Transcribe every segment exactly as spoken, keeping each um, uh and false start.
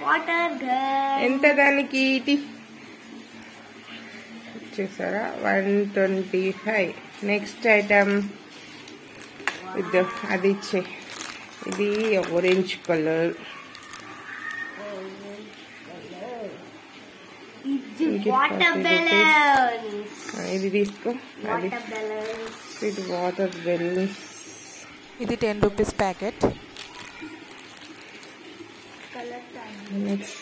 Water gun ఎంత దానికి చూసారా one twenty five next item ఇది అది ఇచ్చే ఇది ఆరెంజ్ కలర్ వాటర్ బెలూన్స్ ఇది తీసుకో అది వాటర్ బెలూన్స్ ఇది వాటర్ బెలూన్స్ ఇది ten rupees packet next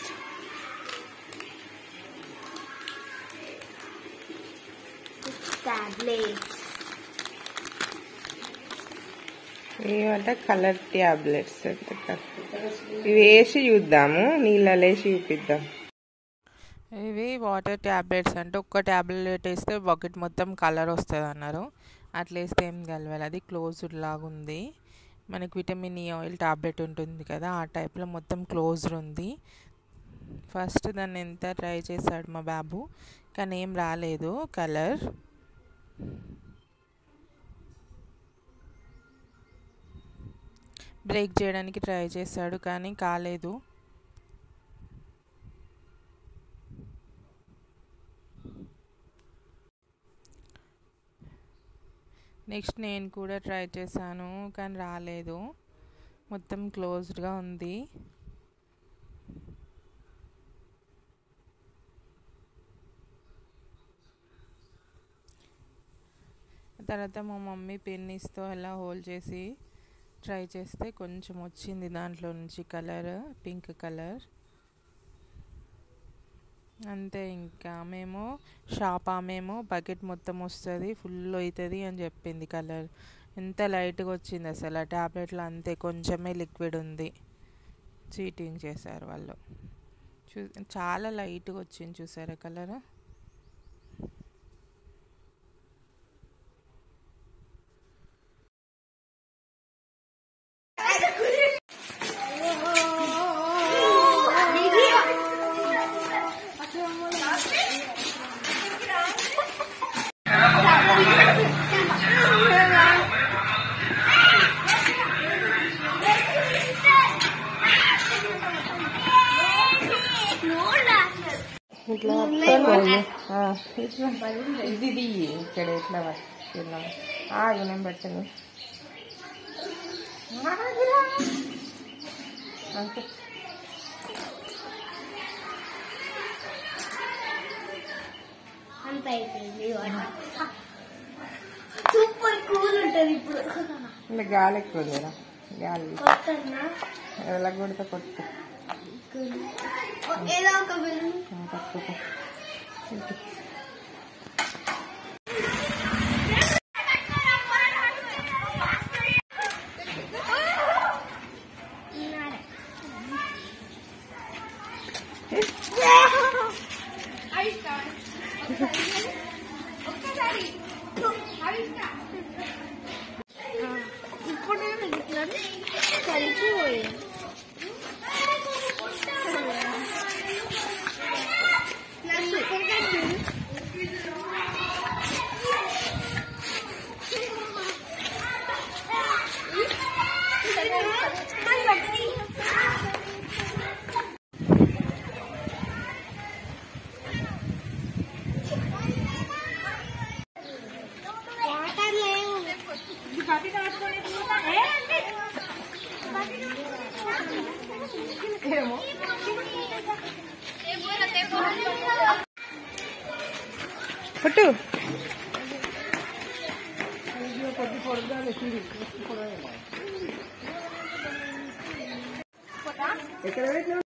tablets ఏమంటే కలర్ ట్యాబ్లెట్స్ అంటే ఇవి వేసి చూద్దాము నీళ్ళలో వేసి చూపిద్దాం. ఇవి వాటర్ ట్యాబ్లెట్స్ అంటే ఒక్క ట్యాబ్లెట్ వేస్తే బకెట్ మొత్తం కలర్ వస్తుంది అన్నారు. అట్లా వేస్తే ఏం కలవాలి, అది క్లోజ్డ్ లాగా ఉంది. మనకి విటమిన్ ఈ ఆయిల్ ట్యాబ్లెట్ ఉంటుంది కదా, ఆ టైప్లో మొత్తం క్లోజ్డ్ ఉంది. ఫస్ట్ దాన్ని ఎంత ట్రై చేశాడు మా బాబు, కానీ ఏం రాలేదు కలర్. బ్రేక్ చేయడానికి ట్రై చేశాడు కానీ కాలేదు. నెక్స్ట్ నేను కూడా ట్రై చేశాను కానీ రాలేదు, మొత్తం క్లోజ్డ్గా ఉంది. తర్వాత మా మమ్మీ పెన్నిస్తో అలా హోల్డ్ చేసి ట్రై చేస్తే కొంచెం వచ్చింది దాంట్లో నుంచి కలర్, పింక్ కలర్. అంతే. ఇంకా మేము షాప్ ఆమెమో బకెట్ మొత్తం వస్తుంది ఫుల్ అవుతుంది అని చెప్పింది కలర్. ఎంత లైట్గా వచ్చింది అసలు ఆ ట్యాబ్లెట్లో, అంతే కొంచెమే లిక్విడ్ ఉంది. చీటింగ్ చేశారు వాళ్ళు. చూ చాలా లైట్గా వచ్చింది చూసారా కలర్. ఇట్లా ఇది ఇక్కడ ఇట్లా ఇలా ఆగు నేను పెట్టను అంతే. సూపర్ కూల్ ఉంటుంది. ఇప్పుడు ఇలా గాలి ఎక్కువ ఉందిరా, గాలి ఎలా కొడితే కొట్టు ఏదో ఒక బెలూన్ తక్కువ. ఇప్పుడు కలిసిపోయి పుట్టు ఎక్కడ